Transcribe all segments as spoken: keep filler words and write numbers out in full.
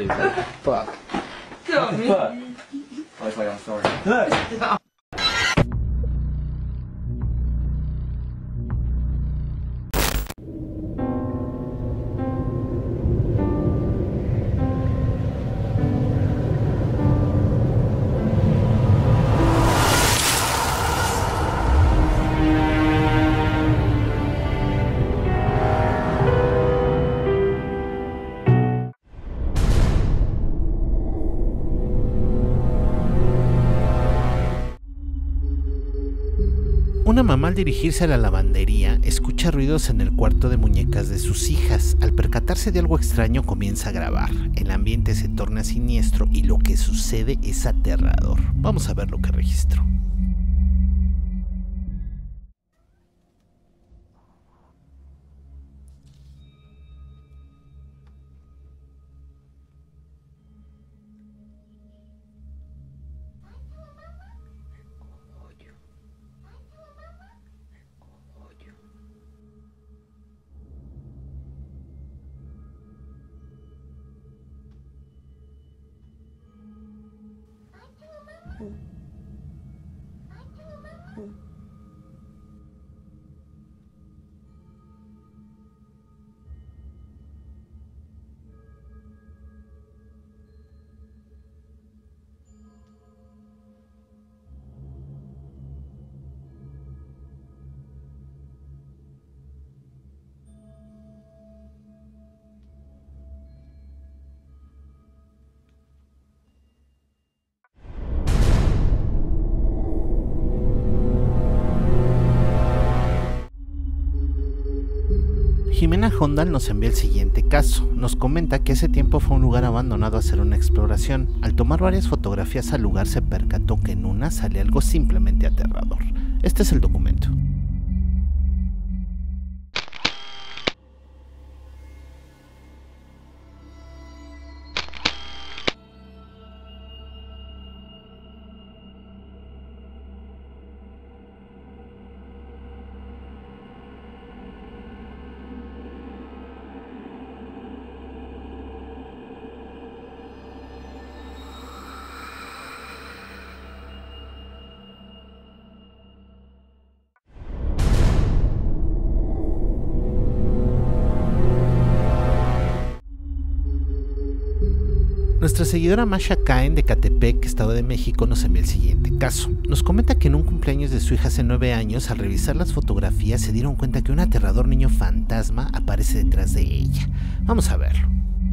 do. Fuck. What the fuck? I was like, I'm sorry. Look! Una mamá al dirigirse a la lavandería escucha ruidos en el cuarto de muñecas de sus hijas. Al percatarse de algo extraño comienza a grabar. El ambiente se torna siniestro y lo que sucede es aterrador. Vamos a ver lo que registró. Jimena Hondal nos envía el siguiente caso. Nos comenta que ese tiempo fue un lugar abandonado a hacer una exploración. Al tomar varias fotografías al lugar se percató que en una sale algo simplemente aterrador. Este es el documento. Nuestra seguidora Masha Caen de Catepec, Estado de México, nos envía el siguiente caso. Nos comenta que en un cumpleaños de su hija hace nueve años, al revisar las fotografías, se dieron cuenta que un aterrador niño fantasma aparece detrás de ella. Vamos a verlo.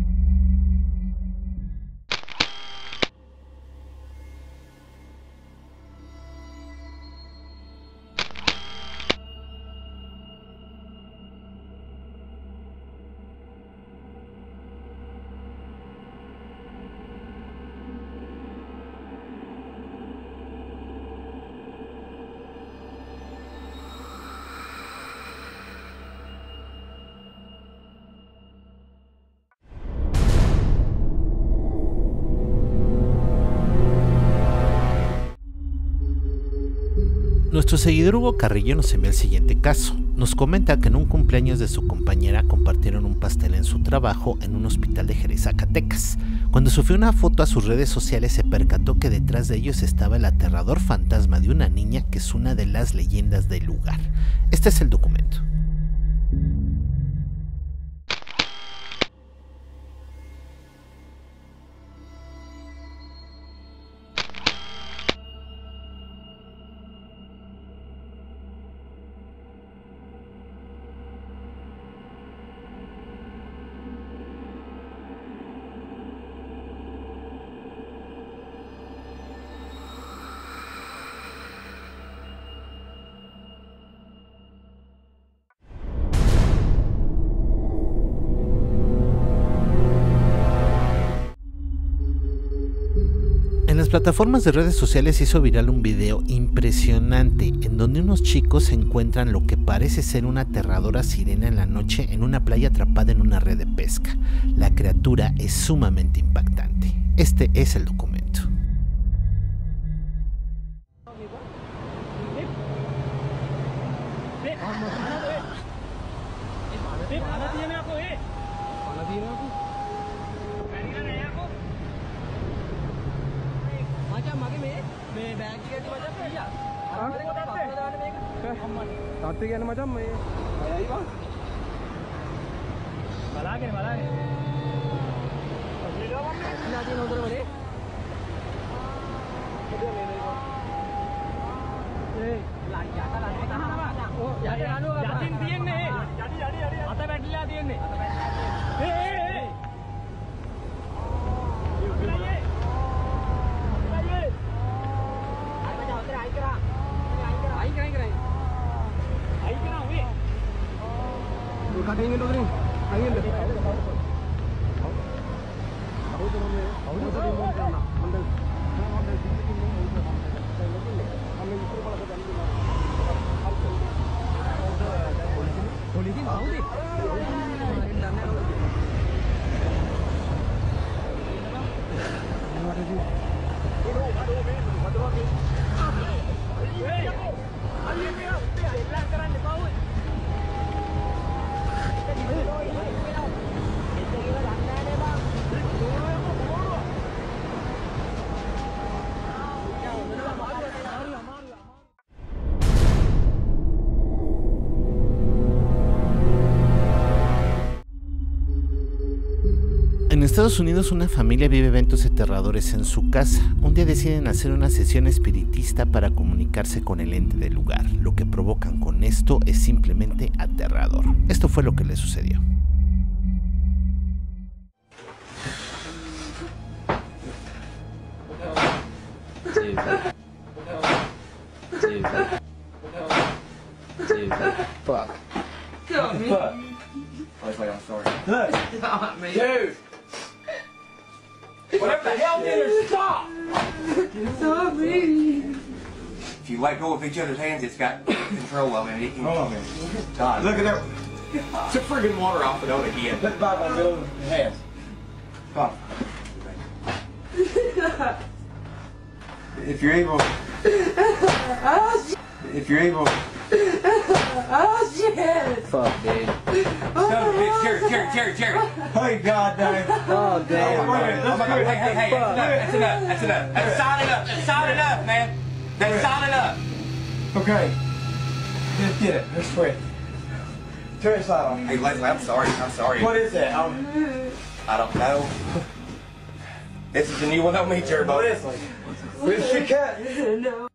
Nuestro seguidor Hugo Carrillo nos envía el siguiente caso. Nos comenta que en un cumpleaños de su compañera compartieron un pastel en su trabajo en un hospital de Jerez, Zacatecas. Cuando subió una foto a sus redes sociales se percató que detrás de ellos estaba el aterrador fantasma de una niña que es una de las leyendas del lugar. Este es el documento. En las plataformas de redes sociales hizo viral un video impresionante en donde unos chicos encuentran lo que parece ser una aterradora sirena en la noche en una playa atrapada en una red de pesca. La criatura es sumamente impactante. Este es el documento. Mana tiene aku, eh? Mana tiene aku? Kali-kali aku. මේ bag එක ඇති මචං අයියා. ආ? අර කොට තාත්තේ දාන්න මේක. අම්මා. තාත්තේ කියන්නේ මචං මේ අයයි වා. බලාගෙන බලාගෙන. ඔබේලා වන්නේ. ඉන්නා තියෙන හොඳම නේ. ඔබේ මේ මේ. ඒ ලා යට ලා තහනවා. ඔව් යට යනවා. යටින් තියෙන්නේ. යටි යටි යටි. අත වැටිලා තියෙන්නේ. අත වැටිලා තියෙන්නේ. ඒ ඒ ඒ. කටින් එන්න උදරින් අයියෙන්ද පොලිසියෙන් ආවුද En Estados Unidos una familia vive eventos aterradores en su casa. Un día deciden hacer una sesión espiritista para comunicarse con el ente del lugar. Lo que provocan con esto es simplemente aterrador. Esto fue lo que le sucedió. Fuck. What the fuck? Oh, it's like, I'm sorry. Look! Dude! Whatever the hell did her stop! Sorry. If you let go of each other's hands, it's got control of it. It can, Oh, man. God, Look at that. took friggin' water off it on again. Put the Bible on Bill's hands. Come. If you're able. Oh, shit. If you're able. Oh, shit. Fuck, dude. No, bitch, Jerry, Jerry, Jerry, Jerry. Hey, God damn. Oh, damn. Oh, wait a minute. Oh, my God. Let's Hey, hey, hey, that's enough. That's enough. That's enough. That's solid enough. That's solid enough, man. That's solid enough. Okay. Just get it. Let's quit. Turn this light on. Hey, Leslie, I'm sorry. I'm sorry. What is that? Um, I don't know. This is a new one on me, Jerry. Leslie. Where's your cat? No.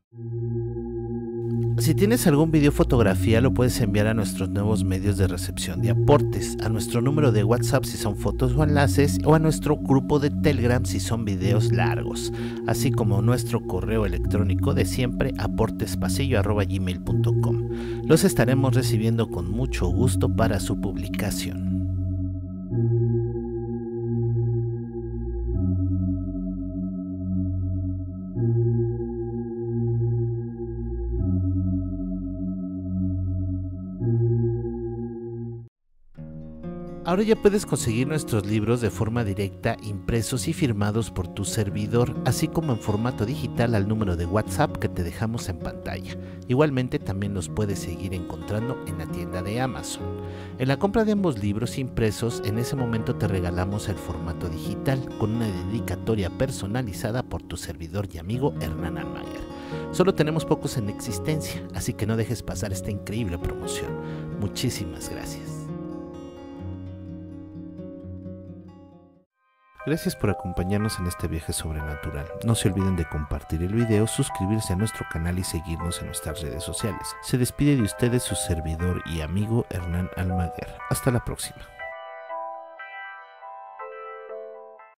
Si tienes algún video o fotografía, lo puedes enviar a nuestros nuevos medios de recepción de aportes, a nuestro número de WhatsApp si son fotos o enlaces, o a nuestro grupo de Telegram si son videos largos, así como nuestro correo electrónico de siempre, aportespasillo arroba gmail punto com. Los estaremos recibiendo con mucho gusto para su publicación. Ahora ya puedes conseguir nuestros libros de forma directa, impresos y firmados por tu servidor, así como en formato digital al número de WhatsApp que te dejamos en pantalla. Igualmente también los puedes seguir encontrando en la tienda de Amazon. En la compra de ambos libros impresos, en ese momento te regalamos el formato digital con una dedicatoria personalizada por tu servidor y amigo Hernán Almaguer. Solo tenemos pocos en existencia, así que no dejes pasar esta increíble promoción. Muchísimas gracias. Gracias por acompañarnos en este viaje sobrenatural. No se olviden de compartir el video, suscribirse a nuestro canal y seguirnos en nuestras redes sociales. Se despide de ustedes su servidor y amigo Hernán Almaguer. Hasta la próxima.